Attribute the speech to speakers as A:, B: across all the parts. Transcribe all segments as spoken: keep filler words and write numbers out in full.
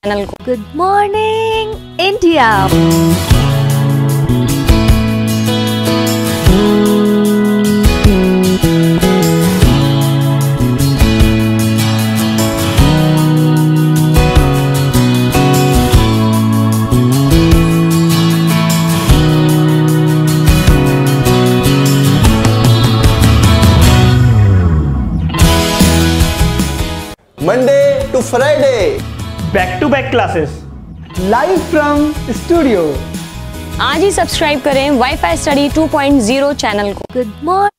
A: Channel को। Good morning India.
B: Monday to Friday
C: back to back classes live from studio.
A: आज ही subscribe करें WiFi study two point zero channel को। Good morning.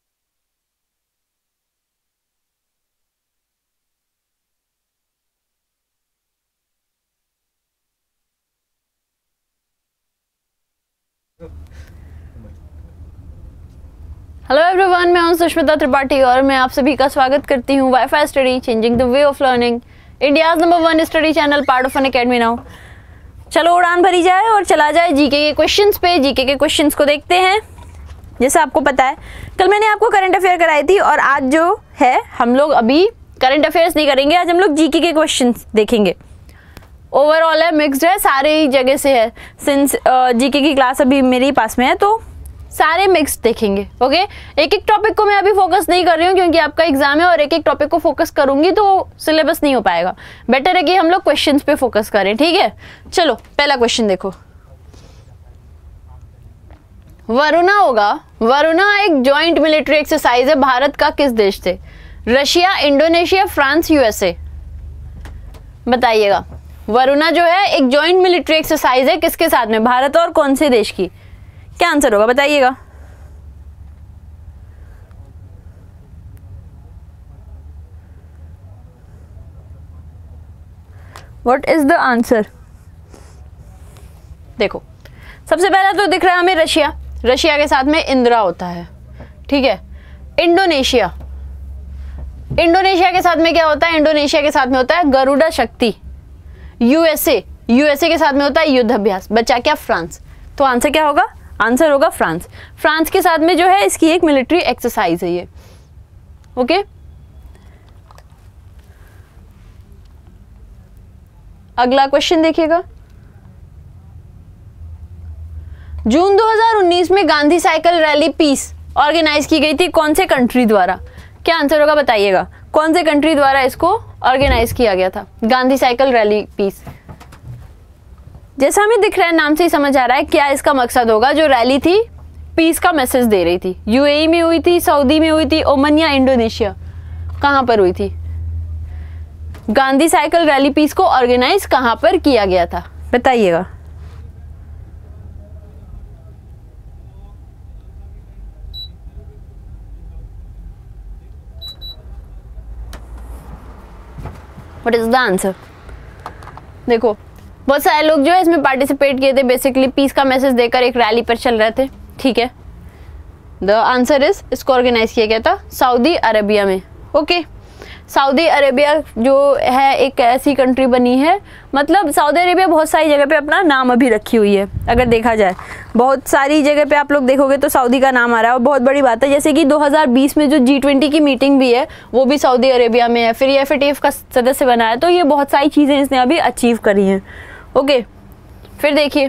A: Hello everyone, मैं हूं सुष्मिता त्रिपाठी और मैं आप सभी का स्वागत करती हूं WiFi study changing the way of learning, India's number one study channel, part of Unacademy now. चलो उड़ान भरी जाए और चला जाए जीके के क्वेश्चंस पे। जीके के क्वेश्चंस को देखते हैं। जैसे आपको पता है, कल मैंने आपको करंट अफेयर कराई थी और आज जो है हम लोग अभी करंट अफेयर्स नहीं करेंगे, आज हम लोग जीके के क्वेश्चंस देखेंगे। ओवरऑल है, मिक्सड है, सारे ही जगह से है। सिंस जीके की क्लास अभी मेरे ही पास में है तो सारे मिक्स देखेंगे। ओके, एक एक टॉपिक को मैं अभी फोकस नहीं कर रही हूँ क्योंकि आपका एग्जाम है और एक एक टॉपिक को फोकस करूंगी तो सिलेबस नहीं हो पाएगा। बेटर है कि हम लोग क्वेश्चंस पे फोकस करें, ठीक है। चलो पहला क्वेश्चन देखो। वरुणा होगा, वरुणा एक जॉइंट मिलिट्री एक्सरसाइज है भारत का किस देश से? Russia, Indonesia, France, USA. बताइएगा। वरुणा जो है एक जॉइंट मिलिट्री एक्सरसाइज है किसके साथ में? भारत और कौन से देश की? क्या आंसर होगा बताइएगा। What is the answer? देखो, सबसे पहला तो दिख रहा है हमें रशिया। रशिया के साथ में इंदिरा होता है, ठीक है। इंडोनेशिया, इंडोनेशिया के साथ में क्या होता है? इंडोनेशिया के साथ में होता है गरुड़ा शक्ति। यूएसए, यूएसए के साथ में होता है युद्ध अभ्यास। बचा क्या? फ्रांस। तो आंसर क्या होगा? आंसर होगा फ्रांस। फ्रांस के साथ में जो है इसकी एक मिलिट्री एक्सरसाइज है ये। ओके, अगला क्वेश्चन देखिएगा। जून दो हज़ार उन्नीस में Gandhi cycle rally peace organise की गई थी कौन से कंट्री द्वारा? क्या आंसर होगा बताइएगा। कौन से कंट्री द्वारा इसको ऑर्गेनाइज किया गया था, गांधी साइकिल रैली पीस? जैसा हमें दिख रहा है, नाम से ही समझ आ रहा है क्या इसका मकसद होगा। जो रैली थी पीस का मैसेज दे रही थी, यूएई में हुई थी, सऊदी में हुई थी, ओमान या इंडोनेशिया, कहां पर हुई थी? गांधी साइकिल रैली पीस को ऑर्गेनाइज कहां पर किया गया था बताइएगा। What is the answer? देखो, बहुत सारे लोग जो है इसमें पार्टिसिपेट किए थे, बेसिकली पीस का मैसेज देकर एक रैली पर चल रहे थे, ठीक है। द आंसर इज, इसको ऑर्गेनाइज किया गया था सऊदी अरेबिया में। ओके, सऊदी अरेबिया जो है एक ऐसी कंट्री बनी है, मतलब सऊदी अरेबिया बहुत सारी जगह पे अपना नाम अभी रखी हुई है। अगर देखा जाए बहुत सारी जगह पे आप लोग देखोगे तो सऊदी का नाम आ रहा है और बहुत बड़ी बात है। जैसे कि दो हज़ार बीस में जो जी ट्वेंटी की मीटिंग भी है वो भी सऊदी अरेबिया में है, फिर ये एफ ए टी एफ का सदस्य बना है, तो ये बहुत सारी चीज़ें इसने अभी अचीव करी हैं। ओके, फिर देखिए,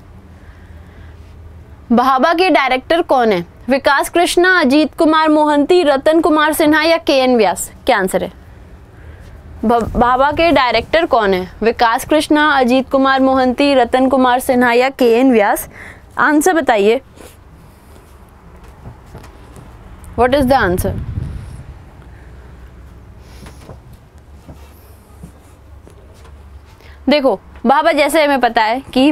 A: भाभा के डायरेक्टर कौन है? विकास कृष्णा, अजीत कुमार मोहंती, रतन कुमार सिन्हा या के एन व्यास? क्या आंसर है? भाभा के डायरेक्टर कौन है? विकास कृष्णा, अजीत कुमार मोहंती, रतन कुमार सिन्हा या के एन व्यास? आंसर बताइए। What is the answer? देखो, भाभा जैसे हमें पता है कि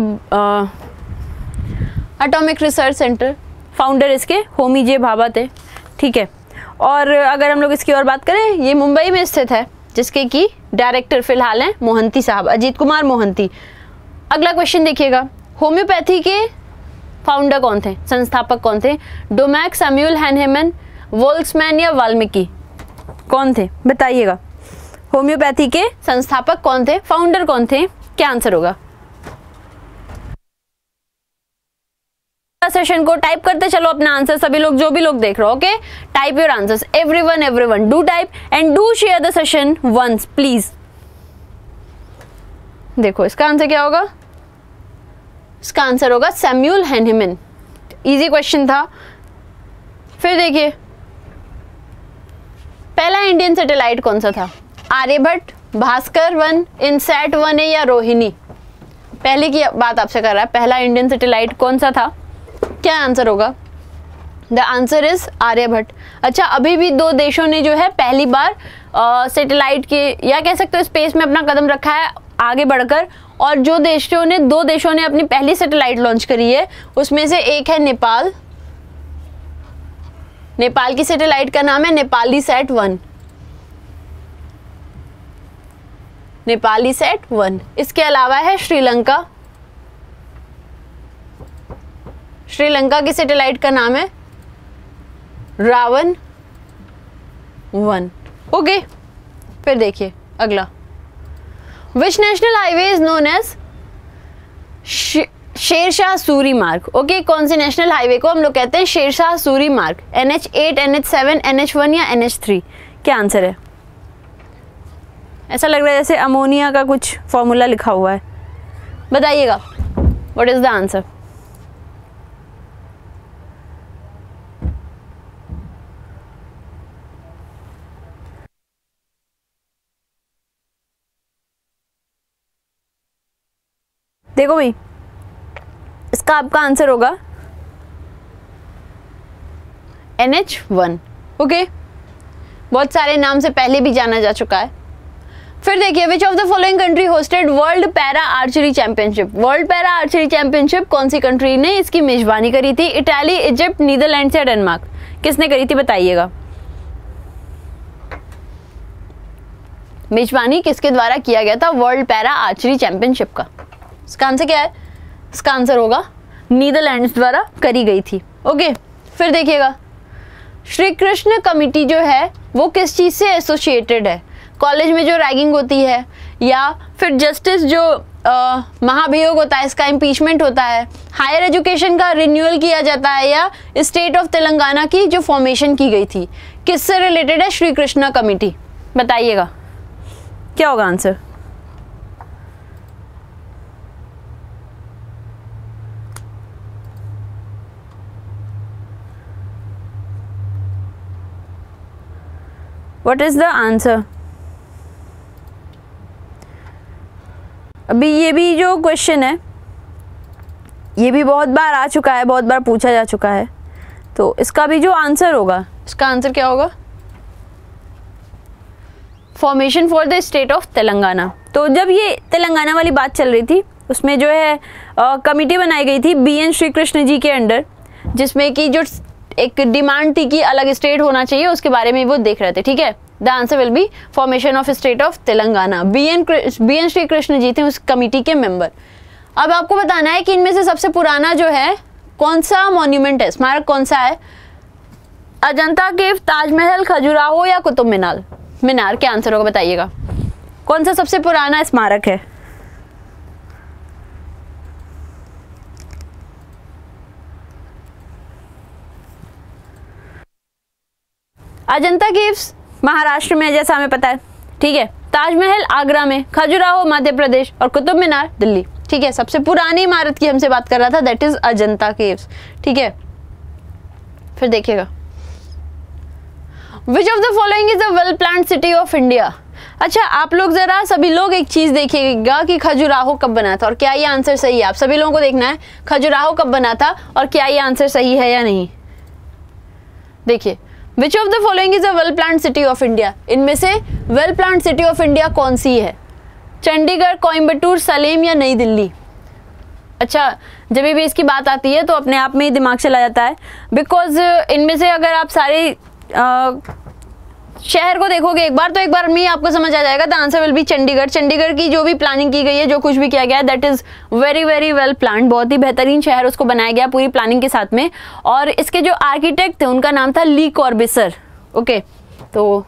A: एटॉमिक रिसर्च सेंटर फाउंडर इसके होमी जे भाभा थे, ठीक है। और अगर हम लोग इसकी और बात करें, ये मुंबई में स्थित है, जिसके की डायरेक्टर फिलहाल हैं मोहंती साहब, अजीत कुमार मोहंती। अगला क्वेश्चन देखिएगा। होम्योपैथी के फाउंडर कौन थे, संस्थापक कौन थे? डोमैक, सैमुअल हैनहेमन, वोल्क्समैन या वाल्मीकि? कौन थे बताइएगा। होम्योपैथी के संस्थापक कौन थे, फाउंडर कौन थे? क्या आंसर होगा? सेशन को टाइप करते चलो अपना आंसर, सभी लोग जो भी लोग देख रहे हो। Okay, type your answers, everyone everyone do type and do share the session once please. देखो इसका आंसर क्या होगा, इसका आंसर होगा सैम्यूल हेनिमन। इजी क्वेश्चन था। फिर देखिए पहला इंडियन सैटेलाइट कौन सा था, Aryabhata, Bhaskara one, INSAT one है या रोहिणी। पहले की बात आपसे कर रहा है, पहला इंडियन सैटेलाइट कौन सा था, क्या आंसर होगा, द आंसर इज आर्यभट्ट। अच्छा अभी भी दो देशों ने जो है पहली बार सैटेलाइट के या कह सकते हो स्पेस में अपना कदम रखा है आगे बढ़कर, और जो देशों ने दो देशों ने अपनी पहली सैटेलाइट लॉन्च करी है उसमें से एक है नेपाल। नेपाल की सैटेलाइट का नाम है Nepali sat one, Nepali sat one. इसके अलावा है श्रीलंका, श्रीलंका की सैटेलाइट का नाम है रावण वन। ओके फिर देखिए अगला, which national highway is known as Sher Shah Suri Marg. Okay कौन से नेशनल हाईवे को हम लोग कहते हैं Sher Shah Suri Marg, N H eight, N H seven, N H one या एन एच थ्री, क्या आंसर है। ऐसा लग रहा है जैसे अमोनिया का कुछ फॉर्मूला लिखा हुआ है, बताइएगा व्हाट इज द आंसर। देखो भाई इसका आपका आंसर होगा एन एच वन। ओके बहुत सारे नाम से पहले भी जाना जा चुका है। फिर देखिए which of the following country hosted world para archery championship. World para archery championship कौन सी कंट्री ने इसकी मेजबानी करी थी, इटाली, इजिप्ट, नीदरलैंड या डेनमार्क, किसने करी थी बताइएगा। मेजबानी किसके द्वारा किया गया था वर्ल्ड पैरा आर्चरी चैंपियनशिप का, इसका आंसर क्या है, इसका आंसर होगा नीदरलैंड्स द्वारा करी गई थी। ओके फिर देखिएगा श्री कृष्ण कमिटी जो है वो किस चीज से एसोसिएटेड है, कॉलेज में जो रैगिंग होती है, या फिर जस्टिस जो आ, महाभियोग होता है इसका इम्पीचमेंट होता है, हायर एजुकेशन का रिन्यूअल किया जाता है, या स्टेट ऑफ तेलंगाना की जो फॉर्मेशन की गई थी, किससे रिलेटेड है श्री कृष्ण कमिटी, बताइएगा क्या होगा answer. What is the answer? अभी ये भी जो क्वेश्चन है ये भी बहुत बार आ चुका है, बहुत बार पूछा जा चुका है, तो इसका भी जो आंसर होगा, इसका आंसर क्या होगा, formation for the state of Telangana. तो जब ये तेलंगाना वाली बात चल रही थी उसमें जो है कमिटी बनाई गई थी बी एन श्री कृष्ण जी के अंडर, जिसमें कि जो एक डिमांड थी कि अलग स्टेट होना चाहिए उसके बारे में वो देख रहे थे। ठीक है, the answer will be formation of state of Telangana. B N B N Sri Krishna ji थे उस कमिटी के मेंबर। अब आपको बताना है कि इनमें से सबसे पुराना जो है कौन सा मॉन्यूमेंट है, स्मारक कौन सा है, अजंता केव, ताजमहल, खजुराहो या कुतुब मीनार मीनार क्या आंसर होगा बताइएगा, कौन सा सबसे पुराना स्मारक है। अजंता केव्स महाराष्ट्र में जैसा हमें पता है, ठीक है, ताजमहल आगरा में, खजुराहो मध्य प्रदेश और कुतुब मीनार दिल्ली। ठीक है, सबसे पुरानी इमारत की हमसे बात कर रहा था, दैट इज अजंता केव्स। ठीक है, फिर देखिएगा which of the following is a well planned city of India. अच्छा आप लोग जरा सभी लोग एक चीज देखिएगा कि खजुराहो कब बना था और क्या ये आंसर सही है। आप सभी लोगों को देखना है खजुराहो कब बना था और क्या ये आंसर सही है या नहीं। देखिए which of the following is a well planned city of India, इनमें से well planned city of India कौन सी है, चंडीगढ़, कोयम्बटूर, सलेम या नई दिल्ली। अच्छा जब भी इसकी बात आती है तो अपने आप में ही दिमाग चला जाता है, बिकॉज इनमें से अगर आप सारे आ, शहर को देखोगे एक बार तो एक बार में ही आपको समझ आ जाएगा। The answer will be Chandigarh. Chandigarh की जो भी प्लानिंग की गई है, जो कुछ भी किया गया है, that is very very well planned. बहुत ही बेहतरीन शहर उसको बनाया गया पूरी प्लानिंग के साथ में। और इसके जो आर्किटेक्ट थे उनका नाम था ली कॉर्बिसर। ओके, तो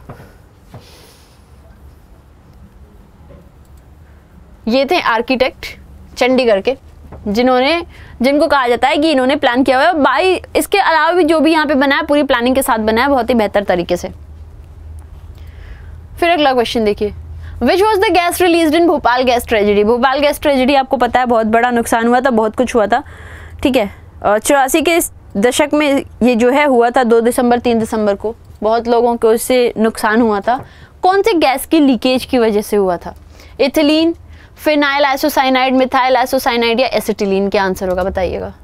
A: ये थे आर्किटेक्ट चंडीगढ़ के, जिन्होंने जिनको कहा जाता है कि इन्होंने प्लान किया हुआ है। बाई इसके अलावा भी जो भी यहाँ पे बना है पूरी प्लानिंग के साथ बना है बहुत ही बेहतर तरीके से। फिर अगला क्वेश्चन देखिए, which was the gas released in Bhopal gas tragedy. Bhopal gas tragedy आपको पता है, बहुत बड़ा नुकसान हुआ था, बहुत कुछ हुआ था, ठीक है। चौरासी के दशक में ये जो है हुआ था, दो दिसंबर तीन दिसंबर को बहुत लोगों को इससे नुकसान हुआ था। कौन से गैस की लीकेज की वजह से हुआ था? Ethylene, phenyl isocyanide, methyl isocyanide या एसिटिलीन? क्या आंसर होगा बताइएगा।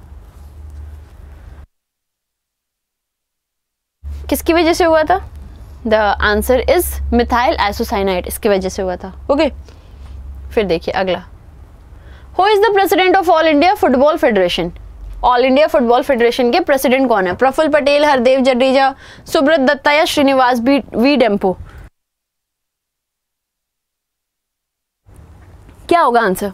A: किसकी वजह से हुआ था? The answer is methyl isocyanide, इसकी वजह से हुआ था। ओके, फिर देखिए अगला, who is the president of all India football federation. All India football federation के प्रेसिडेंट कौन है? प्रफुल्ल पटेल, हरदेव जडेजा, सुब्रत दत्ता या श्रीनिवास बी वी डेम्पो? क्या होगा आंसर?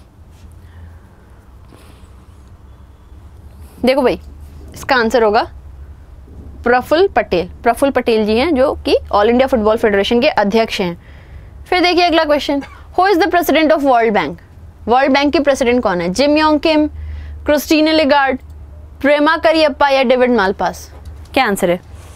A: देखो भाई, इसका आंसर होगा प्रफुल्ल पटेल। प्रफुल्ल पटेल जी हैं जो कि ऑल इंडिया फुटबॉल फेडरेशन के अध्यक्ष हैं। फिर देखिए अगला question, who is the president of world bank. World bank के प्रेसिडेंट कौन है? Jim Yong Kim, Christina Lagarde, Prema Kariappa या डेविड मालपास? क्या आंसर है?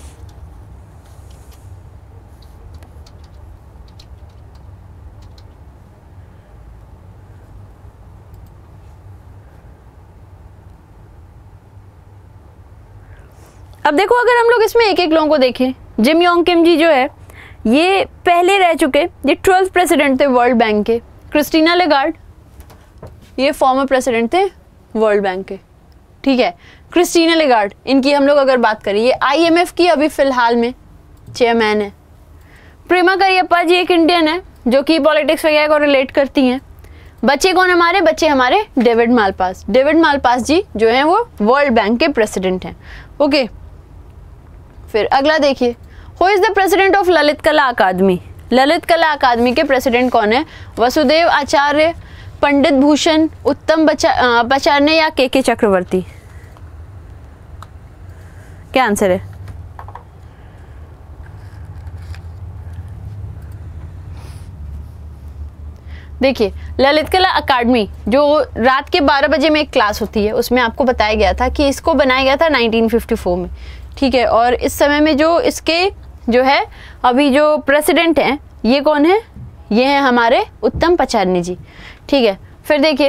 A: अब देखो, अगर हम लोग इसमें एक एक लोगों को देखें, जिम योंग किम जी जो है ये पहले रह चुके, ये ट्वेल्थ प्रेसिडेंट थे वर्ल्ड बैंक के। क्रिस्टीना लेगार्ड ये फॉर्मर प्रेसिडेंट थे वर्ल्ड बैंक के, ठीक है। क्रिस्टीना लेगार्ड, इनकी हम लोग अगर बात करें, ये आईएमएफ की अभी फिलहाल में चेयरमैन है। प्रेमा करियप्पा जी एक इंडियन है जो कि पॉलिटिक्स वगैरह को रिलेट करती हैं। बच्चे कौन हमारे? बच्चे हमारे David Malpass. David Malpass ji जो हैं वो वर्ल्ड बैंक के प्रेसिडेंट हैं। ओके, फिर अगला देखिए, who is the president of Lalit Kala Akademi. Lalit Kala अकादमी के प्रेसिडेंट कौन है? वसुदेव आचार्य, पंडित भूषण, उत्तम पचारने या के के चक्रवर्ती? क्या आंसर है? देखिए, ललित कला अकादमी जो रात के बारह बजे में एक क्लास होती है, उसमें आपको बताया गया था कि इसको बनाया गया था नाइनटीन फिफ्टी फोर में, ठीक है। और इस समय में जो इसके जो है अभी जो प्रेसिडेंट हैं ये कौन है? ये हैं हमारे उत्तम पचारने जी, ठीक है। फिर देखिए,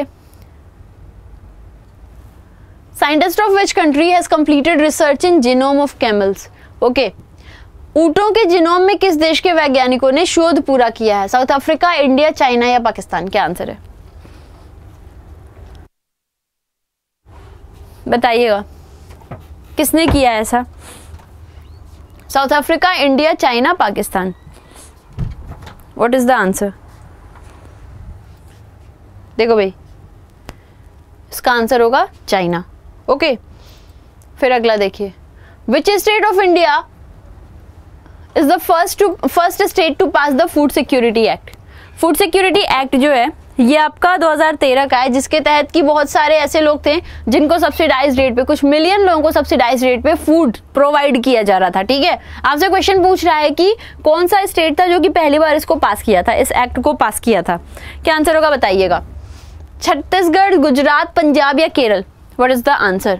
A: scientist of which country has completed research in genome of camels. Okay, ऊंटों के जीनोम में किस देश के वैज्ञानिकों ने शोध पूरा किया है? साउथ अफ्रीका, इंडिया, चाइना या पाकिस्तान? क्या आंसर है बताइएगा, किसने किया है ऐसा? South Africa, India, China, Pakistan? What is the answer? देखो भाई, इसका आंसर होगा चाइना। ओके, फिर अगला देखिए, which state of India is the first to first state to pass the food security act. Food security act जो है ये आपका दो हज़ार तेरह का है, जिसके तहत कि बहुत सारे ऐसे लोग थे जिनको सब्सिडाइज रेट पे, कुछ मिलियन लोगों को सब्सिडाइज रेट पे फूड प्रोवाइड किया जा रहा था, ठीक है। आपसे क्वेश्चन पूछ रहा है कि कौन सा स्टेट था जो कि पहली बार इसको पास किया था, इस एक्ट को पास किया था? क्या आंसर होगा बताइएगा। छत्तीसगढ़, गुजरात, पंजाब या Kerala? What is the answer?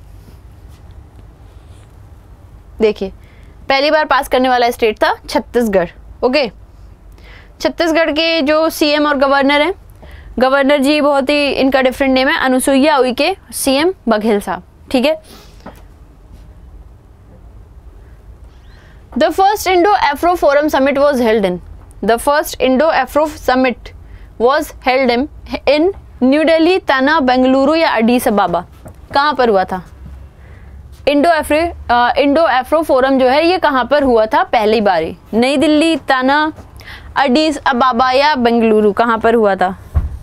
A: देखिए, पहली बार पास करने वाला स्टेट था छत्तीसगढ़। ओके, छत्तीसगढ़ के जो सीएम और गवर्नर हैं, गवर्नर जी बहुत ही इनका डिफरेंट नेम है, अनुसुईया उइके, सीएम बघेल साहब, ठीक है। The first Indo Afro forum summit was held in the first Indo Afro summit was held in in new Delhi, तना, बेंगलुरु या एडिस अबाबा? कहाँ पर हुआ था? Indo Afro Indo Afro forum जो है ये कहाँ पर हुआ था पहली बारी? नई दिल्ली, तना, एडिस अबाबा या बेंगलुरु? कहाँ पर हुआ था?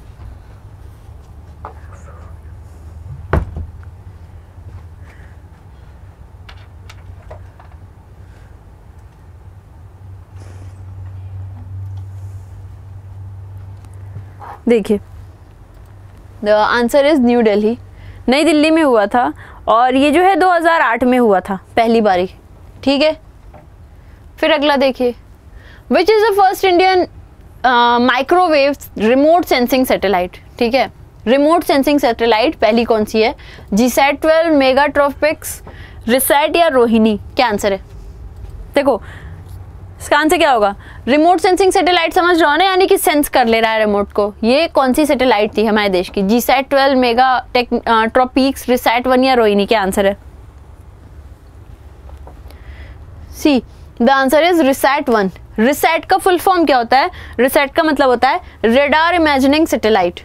A: देखिए, the answer is new Delhi, नई दिल्ली में हुआ था। और ये जो है दो हज़ार आठ में हुआ था पहली बारी, ठीक है। फिर अगला देखिए, which is the first Indian microwave remote sensing satellite? ठीक है, रिमोट सेंसिंग सैटेलाइट पहली कौन सी है? जीसैट ट्वेल्व, मेगाट्रॉपिक्स, रिसैट या रोहिणी? क्या आंसर है? देखो, इसका आंसर क्या होगा? रिमोट सेंसिंग सैटेलाइट समझ रहे हो ना, यानी कि सेंस कर ले रहा है रिमोट को। ये कौन सी सैटेलाइट थी हमारे देश की? G sat twelve, mega tech tropics, RISAT one या रोहिणी? क्या आंसर है? See, the answer is RISAT one. RISAT का फुल फॉर्म क्या होता है? रिसैट का मतलब होता है radar imagining satellite.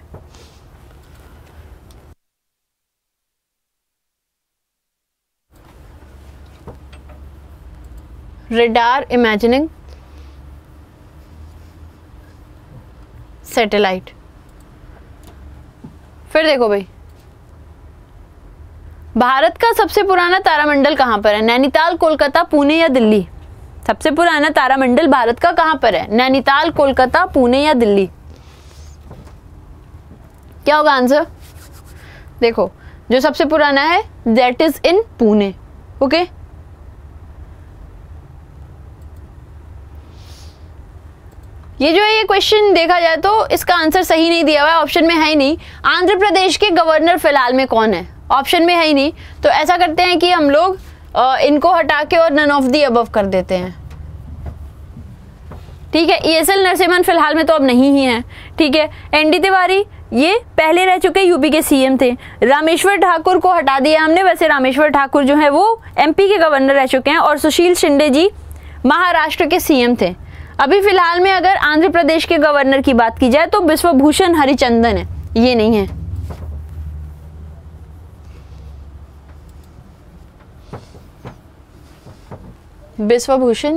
A: Radar imagining satellite. फिर देखो भाई, भारत का सबसे पुराना तारामंडल कहां पर है? नैनीताल, कोलकाता, पुणे या दिल्ली? सबसे पुराना तारामंडल भारत का कहां पर है? नैनीताल, कोलकाता, पुणे या दिल्ली? क्या होगा आंसर? देखो, जो सबसे पुराना है that is in Pune. Okay, ये जो है ये क्वेश्चन देखा जाए तो इसका आंसर सही नहीं दिया हुआ है, ऑप्शन में है ही नहीं। आंध्र प्रदेश के गवर्नर फिलहाल में कौन है? ऑप्शन में है ही नहीं। तो ऐसा करते हैं कि हम लोग इनको हटा के और नन ऑफ दी अबव कर देते हैं। ठीक है, ईएसएल नरसिम्हन फिलहाल में तो अब नहीं ही है। ठीक है, एनडी तिवारी ये पहले रह चुके यूपी के सीएम थे। रामेश्वर ठाकुर को हटा दिया हमने, वैसे रामेश्वर ठाकुर जो है वो एमपी के गवर्नर रह चुके हैं। और सुशील शिंदे जी महाराष्ट्र के सीएम थे। अभी फिलहाल में अगर आंध्र प्रदेश के गवर्नर की बात की जाए तो बिश्वभूषण हरिचंदन है, ये नहीं है। बिश्वभूषण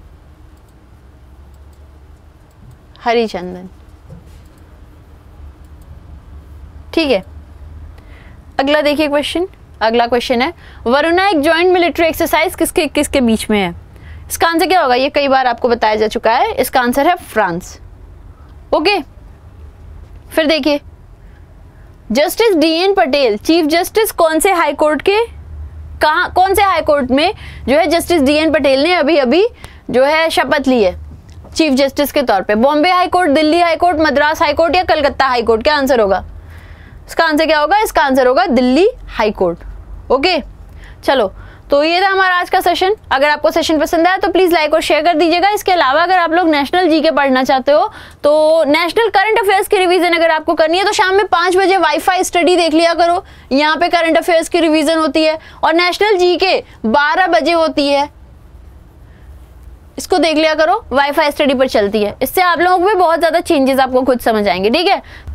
A: हरिचंदन। ठीक है, अगला देखिए क्वेश्चन। अगला क्वेश्चन है, वरुणा एक जॉइंट मिलिट्री एक्सरसाइज किसके किसके बीच में है? इसका आंसर क्या होगा? ये कई बार आपको बताया जा चुका है। इसका आंसर है फ्रांस। ओके, फिर देखिए, justice D N Patel chief justice कौन से हाई कोर्ट के कहाँ कौन से हाई कोर्ट में जो है जस्टिस डी एन पटेल ने अभी अभी जो है शपथ ली है चीफ जस्टिस के तौर पे? Bombay high court, Delhi high court, Madras high court या कलकत्ता हाई कोर्ट? क्या आंसर होगा? इसका आंसर क्या होगा? इसका आंसर होगा दिल्ली हाई कोर्ट। ओके, चलो, तो ये था हमारा आज का सेशन। अगर आपको सेशन पसंद आया तो प्लीज लाइक और शेयर कर दीजिएगा। इसके अलावा अगर आप लोग नेशनल जीके पढ़ना चाहते हो तो नेशनल करंट अफेयर्स की रिवीजन अगर आपको करनी है तो शाम में पाँच बजे वाईफाई स्टडी देख लिया करो। यहाँ पे करंट अफेयर्स की रिवीजन होती है और नेशनल जीके बारह बजे होती है, इसको देख लिया करो, वाईफाई स्टडी पर चलती है। इससे आप लोगों को भी बहुत ज्यादा चेंजेस आपको खुद समझ आएंगे। ठीक है,